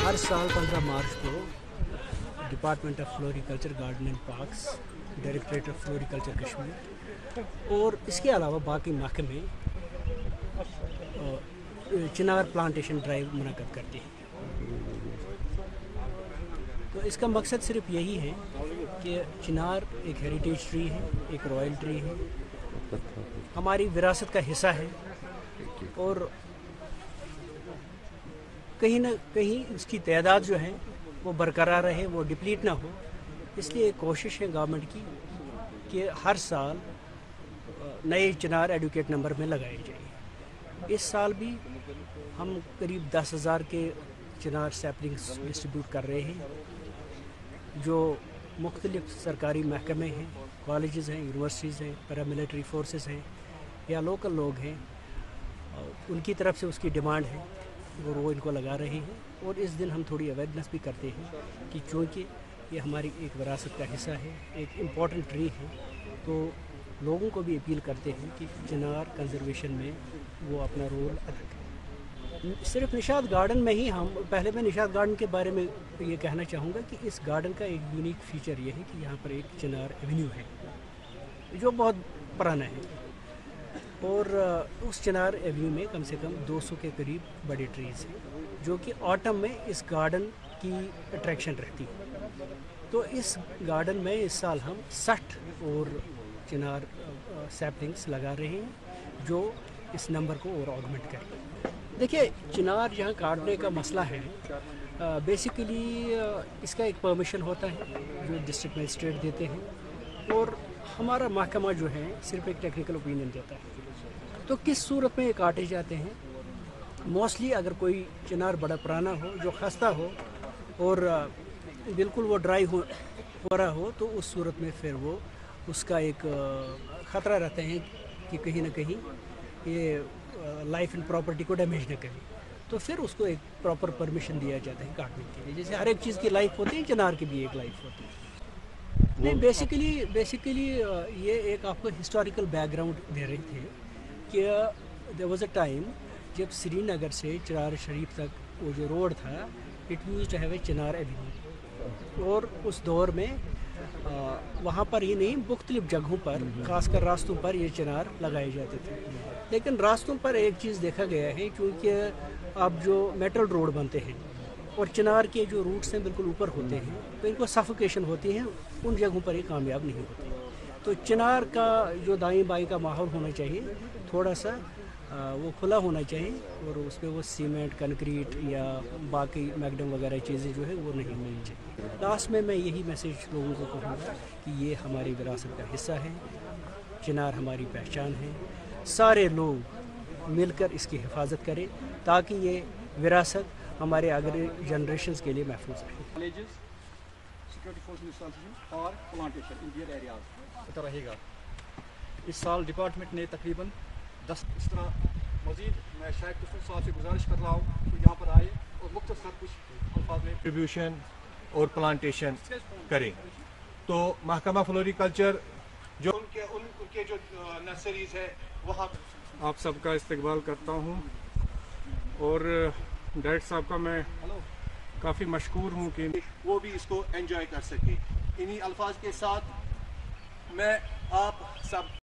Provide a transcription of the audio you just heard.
हर साल 15 मार्च को department of floriculture garden and parks, directorate of floriculture Kashmir और इसके अलावा बाकी महकमे चिनार प्लांटेशन ड्राइव मुनक़द करते हैं। तो इसका मकसद सिर्फ यही है कि चिनार एक हेरिटेज ट्री है, एक रॉयल ट्री है, हमारी विरासत का हिस्सा है और कहीं ना कहीं उसकी तादाद जो है वो बरकरार रहे, वो डिप्लीट ना हो। इसलिए कोशिश है गवर्नमेंट की कि हर साल नए चिनार एडुकेट नंबर में लगाए जाए। इस साल भी हम करीब 10,000 के चिनार सैपलिंग्स डिस्ट्रीब्यूट कर रहे हैं, जो मुख्तलिफ सरकारी महकमे हैं, कॉलेजेस हैं, यूनिवर्सिटीज़ हैं, पैरामिलिट्री फोर्सेस हैं या लोकल लोग हैं, उनकी तरफ से उसकी डिमांड है और वो इनको लगा रहे हैं। और इस दिन हम थोड़ी अवेयरनेस भी करते हैं कि चूँकि ये हमारी एक विरासत का हिस्सा है, एक इम्पॉर्टेंट ट्री है, तो लोगों को भी अपील करते हैं कि चिनार कंजर्वेशन में वो अपना रोल अदा करें। सिर्फ निशात गार्डन में ही हम पहले मैं निशात गार्डन के बारे में ये कहना चाहूँगा कि इस गार्डन का एक यूनिक फीचर ये है कि यहाँ पर एक चिनार एवेन्यू है जो बहुत पुराना है और उस चिनार एवेन्यू में कम से कम 200 के करीब बड़े ट्रीज़ हैं जो कि ऑटम में इस गार्डन की अट्रैक्शन रहती है। तो इस गार्डन में इस साल हम 60 और चिनार सैपलिंग्स लगा रहे हैं जो इस नंबर को और ऑगमेंट करें। देखिए, चिनार जहाँ काटने का मसला है, बेसिकली इसका एक परमिशन होता है जो डिस्ट्रिक्ट मजिस्ट्रेट देते हैं और हमारा महकमा जो है सिर्फ एक टेक्निकल ओपिनियन देता है। तो किस सूरत में ये काटे जाते हैं, मोस्टली अगर कोई चिनार बड़ा पुराना हो, जो खस्ता हो और बिल्कुल वो ड्राई हो रहा हो, तो उस सूरत में फिर वो उसका एक ख़तरा रहता है कि कहीं ना कहीं ये लाइफ एंड प्रॉपर्टी को डैमेज न करे, तो फिर उसको एक प्रॉपर परमिशन दिया जाता है काटने के लिए। जैसे हर एक चीज़ की लाइफ होती है, चिनार की भी एक लाइफ होती है। नहीं, बेसिकली ये एक आपको हिस्टोरिकल बैकग्राउंड दे रहे थे कि देयर वाज अ टाइम जब श्रीनगर से चिनार शरीफ तक वो जो रोड था, it used to have a chinar avenue और उस दौर में वहाँ पर ही नहीं, मुख्तलिफ जगहों पर, खासकर रास्तों पर ये चिनार लगाए जाते थे। लेकिन रास्तों पर एक चीज़ देखा गया है, क्योंकि अब जो मेटल रोड बनते हैं और चिनार के जो रूट्स हैं बिल्कुल ऊपर होते हैं, तो इनको सफोकेशन होती है, उन जगहों पर ये कामयाब नहीं होती। तो चिनार का जो दाएं बाएं का माहौल होना चाहिए, थोड़ा सा वो खुला होना चाहिए और उस पर वो सीमेंट, कंक्रीट या बाकी मैगडम वगैरह चीज़ें जो है वो नहीं होनी चाहिए। लास्ट में मैं यही मैसेज लोगों को कहूँगा कि ये हमारी विरासत का हिस्सा है, चिनार हमारी पहचान है। सारे लोग मिलकर इसकी हिफाजत करें ताकि ये विरासत हमारे आगे जनरेशन्स के लिए महफूज रहे। और प्लांटेशन इन एरियाज रहेगा। इस साल डिपार्टमेंट ने तकरीबन 10 इस तरह मजीद मैं शायद कुछ साहब से गुजारिश कर रहा हूँ कि यहाँ पर आए और मुख्तसर कुछ अल्फाज में डिस्ट्रीब्यूशन और प्लांटेशन करें। तो महकमा फ्लोरिकल्चर जो उनके जो नर्सरीज है वहाँ आप सबका इस्तकबाल करता हूँ और डायरेक्टर साहब का मैं काफ़ी मशकूर हूँ कि वो भी इसको एंजॉय कर सके। इन्हीं अल्फाज के साथ मैं आप सब